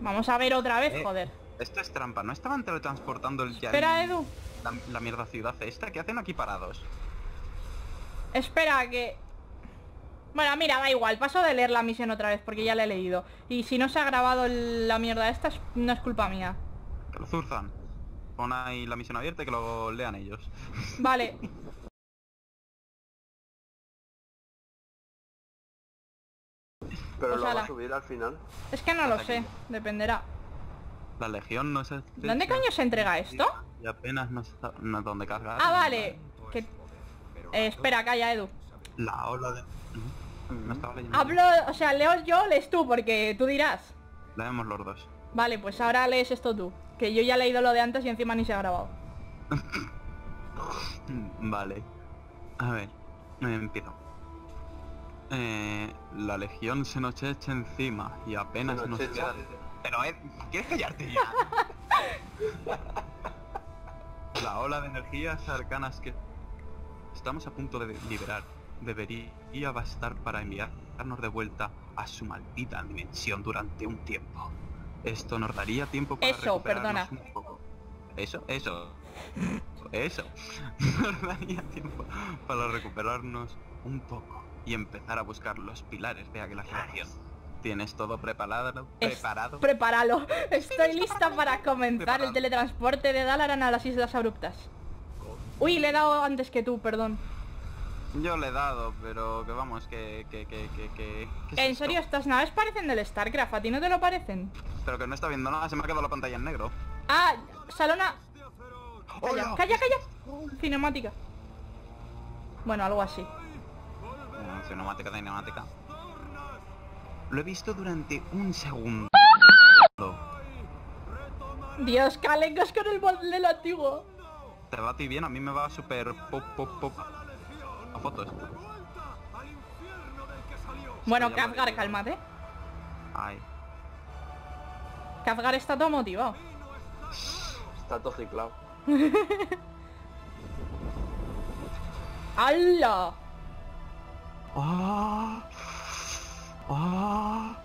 Vamos a ver otra vez, joder. Esto es trampa, ¿no estaban teletransportando el Espera, Edu. La mierda ciudad esta? ¿Qué hacen aquí parados? Espera, que... Bueno, mira, da igual, paso de leer la misión otra vez porque ya la he leído. Y si no se ha grabado la mierda esta, no es culpa mía. Que lo zurzan. Pon ahí la misión abierta y que lo lean ellos. Vale. Pero Pues lo va ala. a subir al final. Es que no lo Hasta sé, aquí. dependerá. La legión no se... ¿Dónde coño se entrega esto? Y apenas no está... No es donde cargar. Ah, vale. Que... espera, calla, Edu. La ola de... No estaba leyendo. Hablo, o sea, leo yo, lees tú, porque tú dirás. Leemos los dos. Vale, pues ahora lees esto tú. Que yo ya he leído lo de antes y encima ni se ha grabado. Vale. A ver, empiezo. La legión se nos echa encima y apenas ¿Se nos nos echa? queda... Pero ¿quieres callarte ya? La ola de energías arcanas que estamos a punto de liberar debería bastar para enviarnos de vuelta a su maldita dimensión durante un tiempo. Esto nos daría tiempo para Eso, recuperarnos perdona. un poco. Eso. Nos daría tiempo para recuperarnos un poco y empezar a buscar los pilares de Águila Generación. ¿Tienes todo preparado? Prepáralo. Estoy lista para comenzar el teletransporte de Dalaran a las Islas Abruptas. Uy, le he dado antes que tú, perdón. Yo le he dado, pero que vamos, ¿qué es ¿En esto? serio? Estas naves parecen del StarCraft, ¿a ti no te lo parecen? Pero que no está viendo nada, se me ha quedado la pantalla en negro. Ah, Salona... Calla, ¡Hola! calla, calla. Cinemática. Bueno, algo así. Cinemática. Lo he visto durante un segundo. Dios, calengos con el modelo antiguo. Te va a ti bien, a mí me va súper pop. A fotos. Bueno, Sí, ya Khadgar, vale. cálmate. Ay. Khadgar está todo motivado. Está todo ciclado. ¡Hala! ¡Ah! ¡Ah!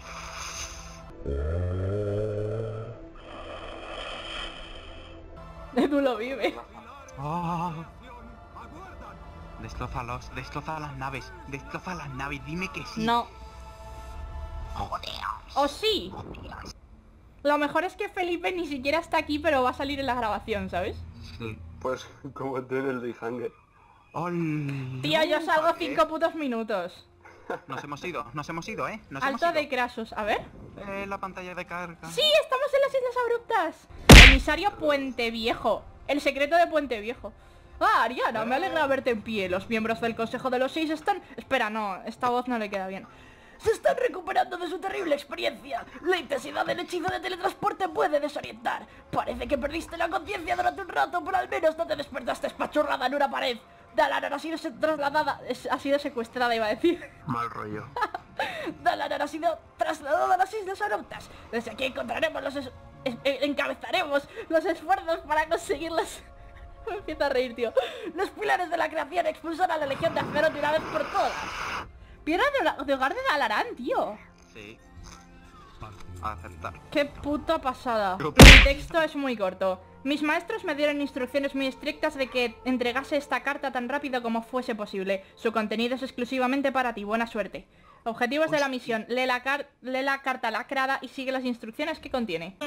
Edu lo vive. ¡Ah! Destroza las naves, dime que sí. No. Joder. ¿O sí? Lo mejor es que Felipe ni siquiera está aquí, pero va a salir en la grabación, ¿sabes? Sí. Pues como tú en el de Hanger. ¡Hola! Tío, yo salgo ¿Qué? 5 putos minutos. Nos hemos ido, ¿eh? Alto de Krasos, a ver. La pantalla de carga. ¡Sí! ¡Estamos en las Islas Abruptas! Emisario Puente Viejo. El secreto de Puente Viejo. Ah, Ariana, me alegra verte en pie. Los miembros del Consejo de los Seis están... Espera, no, esta voz no le queda bien. Se están recuperando de su terrible experiencia. La intensidad del hechizo de teletransporte puede desorientar. Parece que perdiste la conciencia durante un rato, pero al menos no te despertaste espachurrada en una pared. Dalaran ha sido trasladada... ha sido secuestrada, iba a decir. Mal rollo. Dalaran ha sido trasladada a las Islas Abruptas. Desde aquí encontraremos encabezaremos los esfuerzos para conseguirlas. Me empieza a reír, tío. Los pilares de la creación expulsar a la Legión de Azeroth de una vez por todas. Piedra de hogar de Dalaran, tío. Sí. A aceptar. Qué puta pasada. El texto es muy corto. Mis maestros me dieron instrucciones muy estrictas de que entregase esta carta tan rápido como fuese posible. Su contenido es exclusivamente para ti. Buena suerte. Objetivos de la misión. Lee la carta lacrada y sigue las instrucciones que contiene.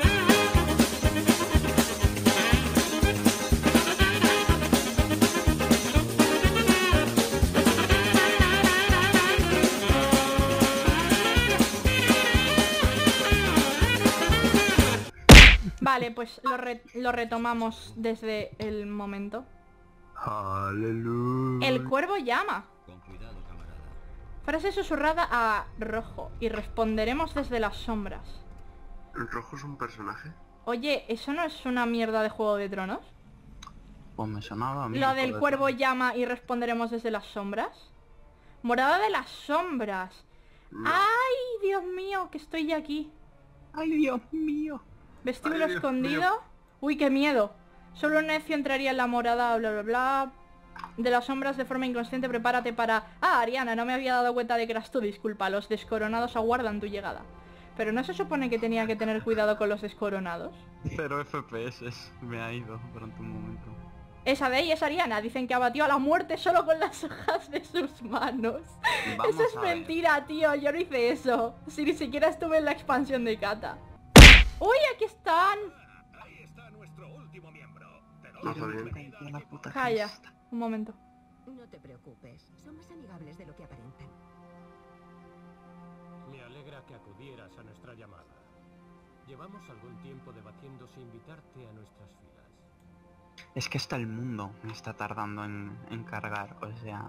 Vale, pues lo retomamos desde el momento. Aleluya. El cuervo llama. Frase susurrada a Rojo y responderemos desde las sombras. ¿El rojo es un personaje? Oye, ¿eso no es una mierda de Juego de Tronos? Pues me sonaba a mí. Lo del joder. cuervo llama y responderemos desde las sombras. Morada de las sombras. No. ¡Ay, Dios mío! Que estoy ya aquí. Ay, Dios mío. Vestíbulo Ay, Dios escondido. mío. Uy, qué miedo. Solo un necio entraría en la morada, bla bla bla. De las sombras de forma inconsciente, prepárate para... Ah, Ariana, no me había dado cuenta de que eras tú, disculpa. Los descoronados aguardan tu llegada. Pero no se supone que tenía que tener cuidado con los descoronados. 0 FPS me ha ido durante un momento. Esa de ahí es Ariana. Dicen que abatió a la muerte solo con las hojas de sus manos. Vamos Eso es a ver. mentira, tío. Yo no hice eso. Si ni siquiera estuve en la expansión de Kata. ¡Uy, aquí están! Ahí está nuestro último miembro. Te doy Más la o menos. bienvenida al La equipo. puta Calla, fiesta. un momento. No te preocupes, son más amigables de lo que aparentan. Me alegra que acudieras a nuestra llamada. Llevamos algún tiempo debatiendo si invitarte a nuestras filas. Es que hasta el mundo me está tardando en cargar, o sea...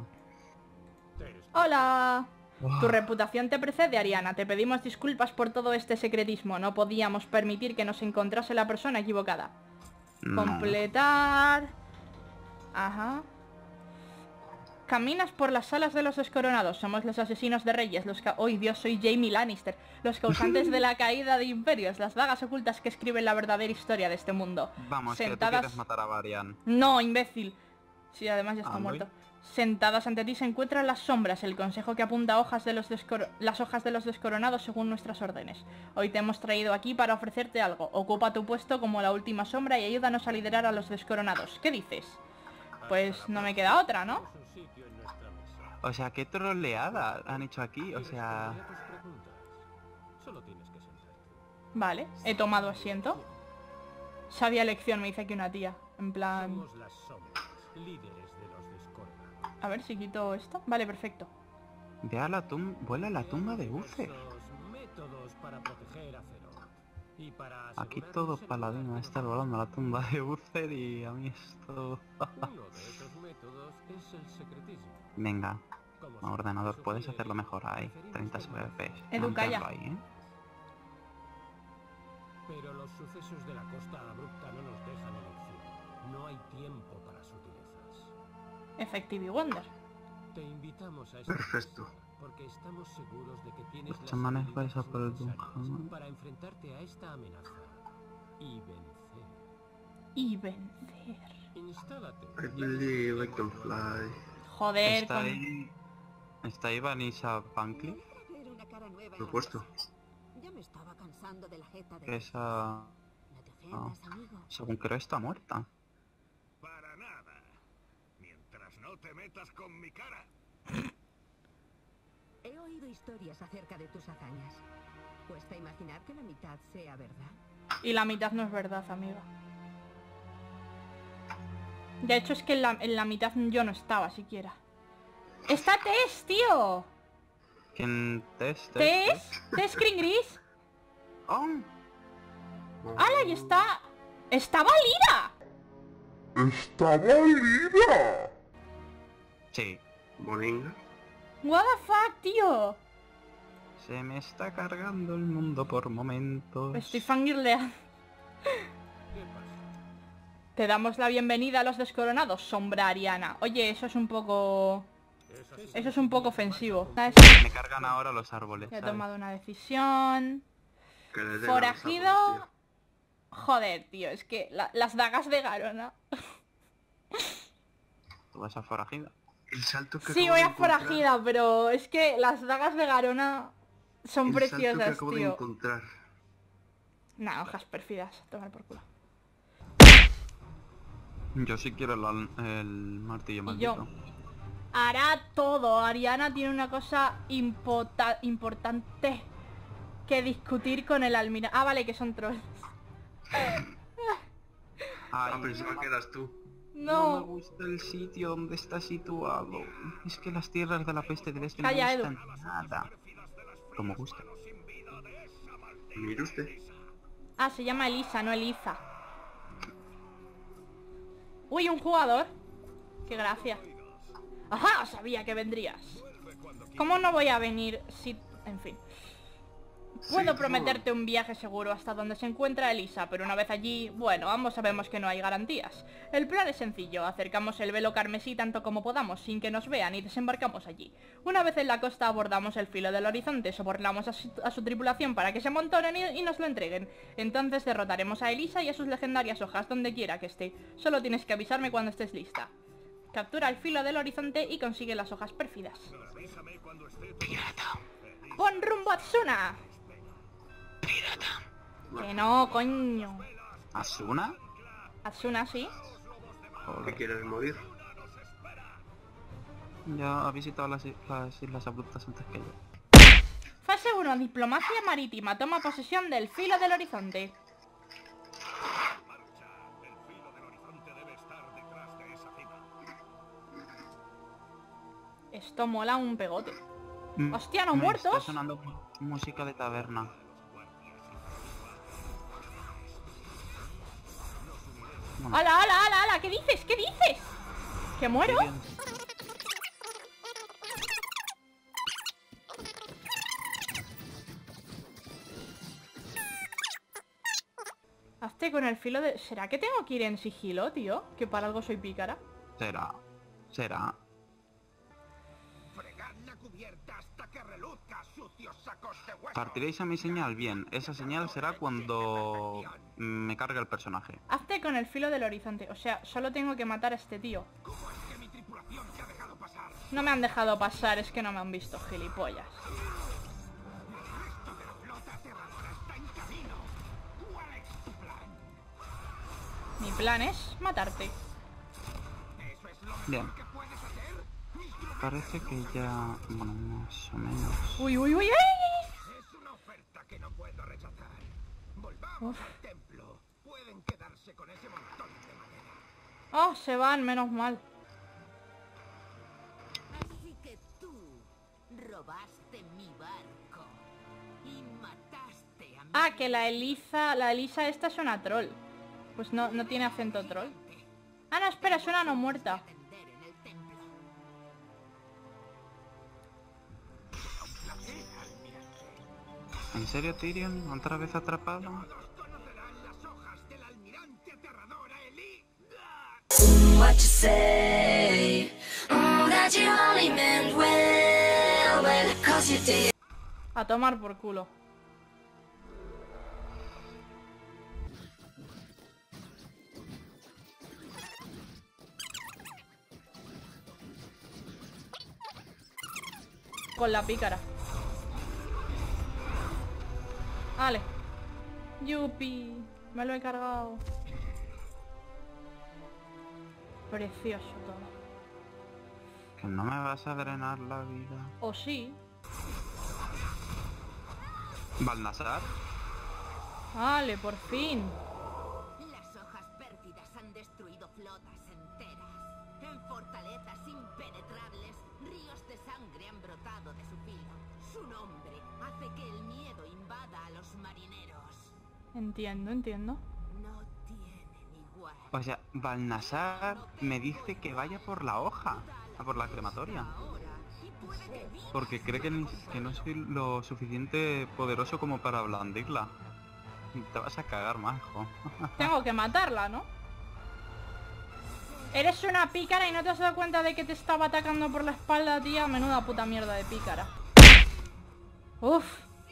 ¡Hola! Tu reputación te precede, Ariana. Te pedimos disculpas por todo este secretismo. No podíamos permitir que nos encontrase la persona equivocada. No. Completar... Ajá. Caminas por las salas de los descoronados. Somos los asesinos de reyes, los que... ¡Uy, Dios! Soy Jaime Lannister. Los causantes de la caída de imperios. Las dagas ocultas que escriben la verdadera historia de este mundo. Vamos, que tú Sentadas... quieres matar a Varian. No, imbécil. Sí, además ya está ¿Muy? muerto. Sentadas ante ti se encuentran las sombras, el consejo que apunta hojas de las hojas de los descoronados según nuestras órdenes. Hoy te hemos traído aquí para ofrecerte algo. Ocupa tu puesto como la última sombra y ayúdanos a liderar a los descoronados. ¿Qué dices? Pues no me queda otra, ¿no? Un sitio en nuestra mesa. O sea, qué troleada han hecho aquí, o sea... Responderé a tus preguntas. Solo tienes que sentarte. Vale, he tomado asiento. Sabia elección, me dice aquí una tía. En plan... Somos las sombras, líderes de los descoronados. A ver si quito esto. Vale, perfecto. Ve a la tumba, vuela a la tumba de Uther. Diversos métodos para proteger a Feroz. Y para Aquí asegurarnos todo el paladino lugar está que volando a la tumba de Uther y a mí esto... Uno de esos métodos es el secretismo. Venga, Como su ordenador, nombre puedes sugiere, hacerlo mejor ahí. preferimos 30 permanecer FPS. Edu, calla. Manténlo ahí, ¿eh? Pero los sucesos de la costa abrupta no nos dejan elección. No hay tiempo para sutilezas. Effective Wonder. Te invitamos a esta Perfecto. fiesta porque estamos seguros de que tienes Los las chamanes habilidades vais a por el necesarias Dungeon. para enfrentarte a esta amenaza y vencer. Y vencer. Instálate. I believe I can fly. Joder, ¿Está con... ahí... ¿Está ahí Vanessa Pancliffe? Ver una cara nueva en Por la supuesto. mesa. Ya me estaba cansando de la jeta de... Que esa... No te ofendas, amigo. Según creo está muerta. Para nada. Mientras no te metas con mi cara. He oído historias acerca de tus hazañas. Cuesta imaginar que la mitad sea verdad. Y la mitad no es verdad, amiga. De hecho es que en la mitad yo no estaba siquiera. ¡Está Tess, tío! ¿Quién? ¿Test? ¿Tess? ¿Tess Green Gris? ¡Oh! ¡Hala! Y está... ¡Estaba Lira! Sí. Moringa. What the fuck, tío. Se me está cargando el mundo por momentos. Estoy fangirleando. ¿Qué pasa? Te damos la bienvenida a los descoronados, sombra Ariana. Oye, eso es un poco... Eso es un poco ofensivo. ¿Sabes? Me cargan ahora los árboles, He ¿sabes? tomado una decisión. Que le den Forajido. a los árboles, Joder, tío, es que las dagas de Garona. ¿Tú vas a forajida? tío. El salto que Sí, acabo voy de a encontrar- forajida, pero es que las dagas de Garona son el salto que preciosas, acabo de tío. encontrar. Nah, hojas pérfidas, tomar por culo. Yo sí quiero el martillo Y yo. maldito. Hará todo. Ariana tiene una cosa importante que discutir con el almirante. Ah, vale, que son trolls. Ah, Ay, pensaba que eras tú. no me No. gusta el sitio donde está situado. Es que las tierras de la peste del este no Calla, me Edu. gustan nada. Como gusta. Mire usted. Ah, se llama Elisa, no Eliza. Uy, un jugador. Qué gracia. Ajá, sabía que vendrías. ¿Cómo no voy a venir si... En fin. Puedo Sí, prometerte un viaje seguro hasta donde se encuentra Elisa, pero una vez allí, bueno, ambos sabemos que no hay garantías. El plan es sencillo, acercamos el velo carmesí tanto como podamos sin que nos vean y desembarcamos allí. Una vez en la costa abordamos el filo del horizonte, sobornamos a su tripulación para que se amontonen y nos lo entreguen. Entonces derrotaremos a Elisa y a sus legendarias hojas donde quiera que esté. Solo tienes que avisarme cuando estés lista. Captura el filo del horizonte y consigue las hojas pérfidas. Avísame cuando esté todo. Pirata. ¡Pon rumbo a Tsuna! Que no, coño. ¿Asuna? Asuna, sí. ¿Qué Joder. quieres morir? Ya ha visitado las Islas Abruptas antes que yo. Fase 1, diplomacia marítima. Toma posesión del filo del horizonte. Esto mola un pegote. Hostia, ¿no Me muertos? Está sonando música de taberna. Bueno, ¡Hala, hala, hala, hala! ¿Qué dices? ¿Qué dices? ¿Que muero? Tyrion. Hazte con el filo de... ¿Será que tengo que ir en sigilo, tío? Que para algo soy pícara. Será. Fregad la cubierta hasta que reluzca, sucios sacos de hueso. Partiréis a mi señal, bien. Esa señal será cuando me cargue el personaje. Hazte con el filo del horizonte. O sea, solo tengo que matar a este tío. ¿Cómo es que mi tripulación te ha dejado pasar? No me han dejado pasar, es que no me han visto, gilipollas. Esto de la flota aterradora está en camino. ¿Cuál es tu plan? Mi plan es matarte. ¿Eso es lo Bien. mejor que puedes hacer? Parece que ya... Bueno, más o menos. Uy, uy, uy, ¡ay! Es una oferta que no puedo rechazar. Volvamos al templo. Pueden quedarse con ese montón de madera. Oh, se van, menos mal. Así que tú robaste mi barco y mataste a mi... Ah, que la Elisa esta es una troll. Pues no tiene acento troll. Ah, no, espera, es una no muerta. atender en el templo. ¿En serio, Tyrion? ¿Otra vez atrapado? Todos conocerán las hojas del almirante aterradora Elí. What you say? That you only meant well, 'cause you did. A tomar por culo. Con la pícara. Vale. Yupi. Me lo he cargado. Precioso todo. Que no me vas a drenar la vida. O sí. ¿Balnasar? Vale, por fin. Las hojas pérfidas han destruido flotas enteras. En fortalezas impenetrables, ríos de sangre han brotado de su filo. Su nombre hace que el miedo invada a los marineros. Entiendo. No tienen igual. O sea, Balnasar me dice que vaya por la hoja. A por la crematoria. Porque cree que no soy lo suficiente poderoso como para blandirla. Te vas a cagar, majo. Tengo que matarla, ¿no? Eres una pícara y no te has dado cuenta de que te estaba atacando por la espalda, tía. Menuda puta mierda de pícara. Uf.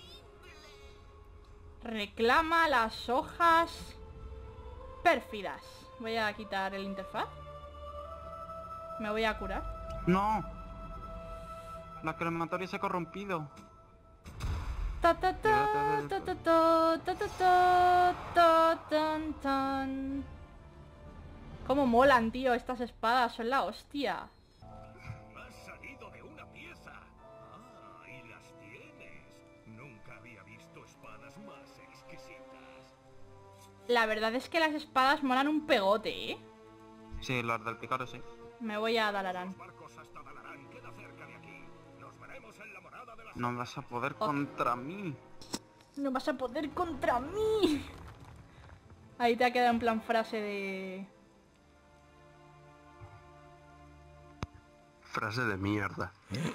Reclama las hojas pérfidas. Voy a quitar el interfaz. Me voy a curar. ¡No! La crematoria se ha corrompido. Ta ta ta ta ta ta ta ta ta ta tan tan. Cómo molan, tío, estas espadas, son la hostia. Has salido de una pieza. Ah, y las tienes. Nunca había visto espadas más exquisitas. La verdad es que las espadas molan un pegote, ¿eh? Sí, las del pícaro sí. Me voy a Dalarán. Barcos hasta Dalarán queda cerca de aquí. Nos veremos en la morada de las... No vas a poder contra mí. No vas a poder contra mí. Ahí te ha quedado en plan frase de... Frase de mierda.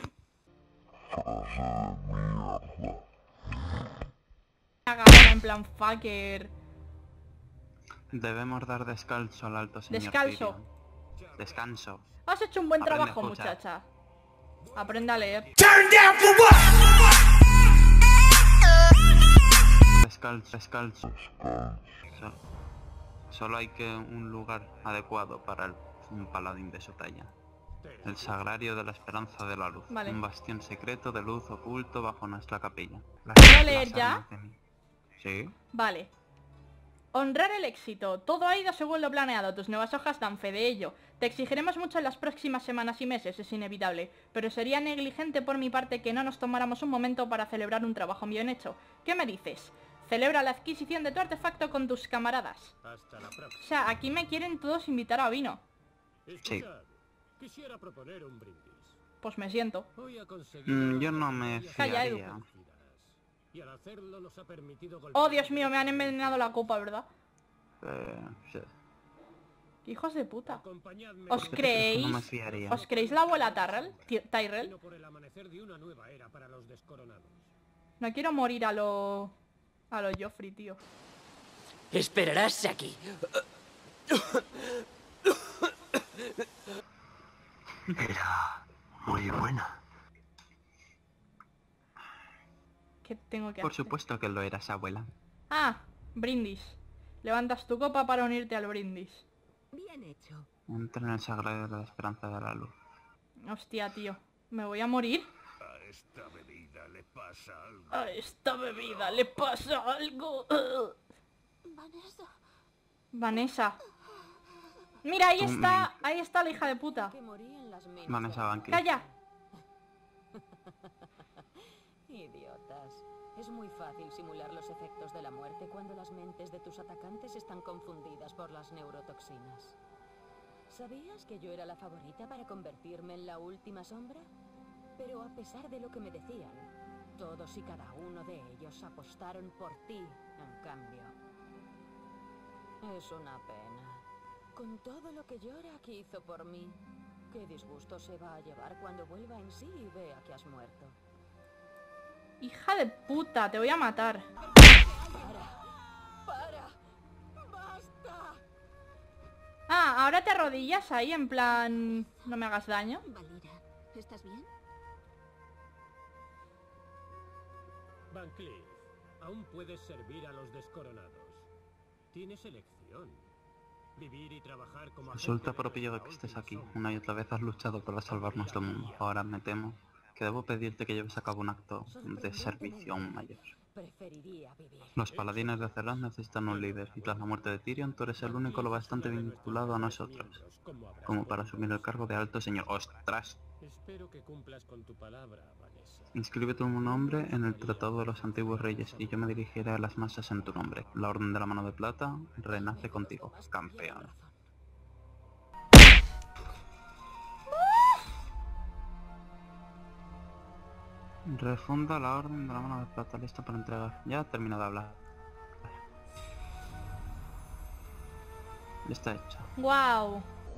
Acabada en plan fucker. Debemos dar descanso al alto señor Descalzo. Tyrion. Descanso. Has hecho un buen Aprende a trabajo, escuchar. muchacha. Aprende a leer. Descalzo. Solo hay que un lugar adecuado para un paladín de su talla. El sagrario de la esperanza de la luz. Vale. Un bastión secreto de luz oculto bajo nuestra capilla. ¿Puedo leer ya? armas de mi Sí. Vale. Honrar el éxito. Todo ha ido según lo planeado. Tus nuevas hojas dan fe de ello. Te exigiremos mucho en las próximas semanas y meses, es inevitable. Pero sería negligente por mi parte que no nos tomáramos un momento para celebrar un trabajo bien hecho. ¿Qué me dices? Celebra la adquisición de tu artefacto con tus camaradas. Hasta la próxima. O sea, aquí me quieren todos invitar a vino. Escuchad, quisiera proponer un brindis. Pues me siento. Hoy ha conseguido Yo no me Calla, Edu. fiaría. y al hacerlo nos ha permitido Oh, Dios mío, me han envenenado la copa, ¿verdad? Sí. Hijos de puta. Acompañadme ¿Os creéis? No me fiaría. ¿Os creéis la abuela Tyrell? por el amanecer de una nueva era para los descoronados. No quiero morir a lo Joffrey, tío. Esperarás aquí. Era muy buena. ¿Qué tengo que Por hacer? supuesto que lo eras, abuela. Ah, brindis. Levantas tu copa para unirte al brindis. Bien hecho. Entra en el sagrado de la esperanza de la luz. Hostia, tío. ¿Me voy a morir? A esta bebida le pasa algo. A esta bebida le pasa algo. Vanessa. Vanessa. Mira, ahí Tú, está. Ahí está la hija de puta. Que morí en las minas. Vanessa Banqui. ¡Calla! Idiotas. Es muy fácil simular los efectos de la muerte cuando las mentes de tus atacantes están confundidas por las neurotoxinas. ¿Sabías que yo era la favorita para convertirme en la última sombra? Pero a pesar de lo que me decían, todos y cada uno de ellos apostaron por ti, en cambio. Es una pena. Con todo lo que llora que hizo por mí, qué disgusto se va a llevar cuando vuelva en sí y vea que has muerto. Hija de puta, te voy a matar. ¡Para! ¡Basta! Ah, ahora te arrodillas ahí en plan... No me hagas daño. Valira, ¿estás bien? Van Cleef, aún puedes servir a los descoronados. Tienes elección. Vivir y trabajar como Resulta agente de propio de la que estés última aquí. sombra. Una y otra vez has luchado para salvar nuestro mundo. Ahora me temo que debo pedirte que lleves a cabo un acto de servicio aún mayor. Preferiría vivir. Los paladines de Azeroth necesitan un líder, y tras la muerte de Tyrion, tú eres el único lo bastante vinculado a nosotros, como para asumir el cargo de alto señor. ¡Ostras! Espero que cumplas con tu palabra, Vanessa. Inscribe tu nombre en el Tratado de los Antiguos Reyes, y yo me dirigiré a las masas en tu nombre. La Orden de la Mano de Plata renace contigo, campeón. Refunda la Orden de la Mano de Plata, lista para entregar. Ya he terminado de hablar. Ya está hecho. Wow.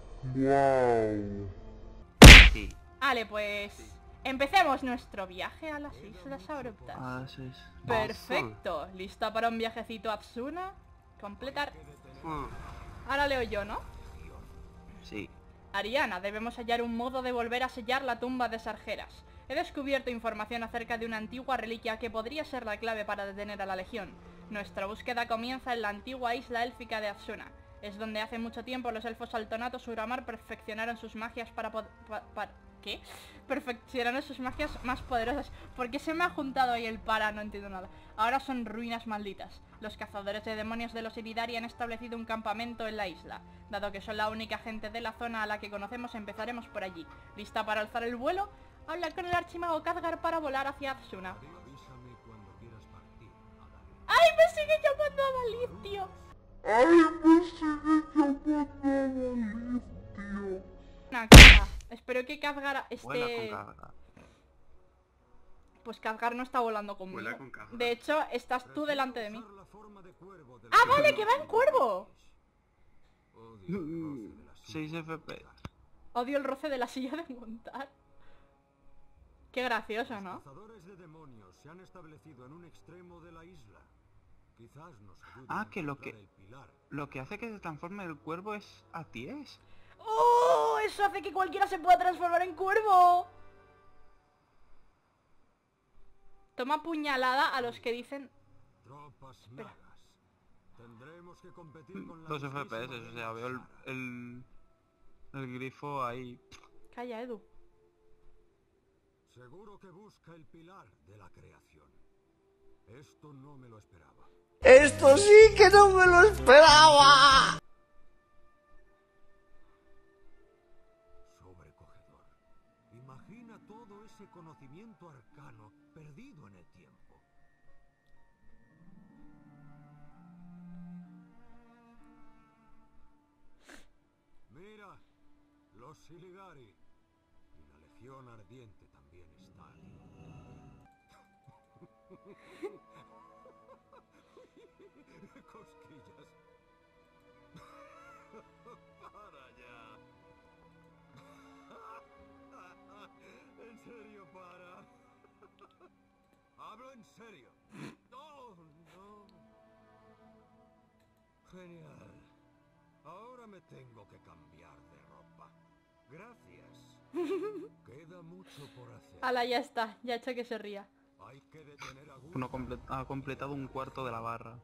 Sí. Vale, pues... Empecemos nuestro viaje a las Islas Abruptas. Así es. Perfecto. ¿Lista para un viajecito a Atsuna? Completar. Ahora leo yo, ¿no? Sí. Ariana, debemos hallar un modo de volver a sellar la tumba de Sargeras. He descubierto información acerca de una antigua reliquia que podría ser la clave para detener a la Legión. Nuestra búsqueda comienza en la antigua isla élfica de Atsuna. Es donde hace mucho tiempo los elfos altonatos Uramar perfeccionaron sus magias ¿qué? Perfeccionaron sus magias más poderosas. ¿Por qué se me ha juntado ahí el para? No entiendo nada. Ahora son ruinas malditas. Los cazadores de demonios de los Illidari han establecido un campamento en la isla. Dado que son la única gente de la zona a la que conocemos, empezaremos por allí. ¿Lista para alzar el vuelo? Habla con el archimago Khadgar para volar hacia Atsuna. ¡Ay, me sigue llamando a Dalith, tío! Una cosa. Espero que Khadgar Vuela esté... con carga. Pues Khadgar no está volando conmigo. Vuela con Khadgar. De hecho, estás tú delante de mí. ¡Ah, vale! ¡Que va en cuervo! 6 FP. Odio el roce de la silla de montar. Qué gracioso, ¿no? Cazadores de demonios se han establecido en un extremo de la isla. Quizás nos ayuden Ah, a que lo encontrar que- el pilar. Lo que hace que se transforme el cuervo es a ti es. ¡Oh! Eso hace que cualquiera se pueda transformar en cuervo. Toma puñalada a los que dicen... Tropas nagas. Tendremos que competir con la 2 mismísima FPS, o sea, veo deidad. el grifo ahí. Calla, Edu. Seguro que busca el pilar de la creación. Esto no me lo esperaba. ¡Esto sí que no me lo esperaba! Sobrecogedor. Imagina todo ese conocimiento arcano perdido en el tiempo. Mira, los Siligari. Y la Legión Ardiente también está aquí. Cosquillas. Para ya. En serio, para. Hablo en serio. No, no. Genial. Ahora me tengo que cambiar de ropa. Gracias. Queda mucho por hacer. Ala, ya está. Ya he hecho que se ría. Hay que detener a Uno ha completado un cuarto de la barra.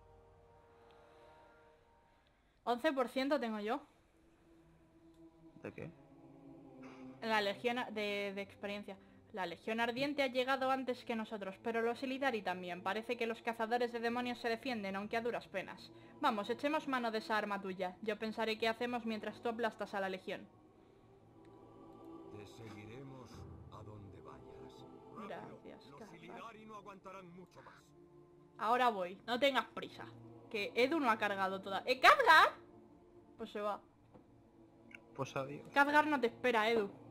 11% tengo yo. ¿De qué? La legión de experiencia. La Legión Ardiente ha llegado antes que nosotros, pero los Illidari también. Parece que los cazadores de demonios se defienden, aunque a duras penas. Vamos, echemos mano de esa arma tuya. Yo pensaré qué hacemos mientras tú aplastas a la Legión. Te seguiremos a donde vayas. Gracias, Los Cazar. Illidari no aguantarán mucho más. Ahora voy. No tengas prisa. Que Edu no ha cargado toda... ¡Khadgar! Pues se va. Pues adiós. Khadgar no te espera, Edu.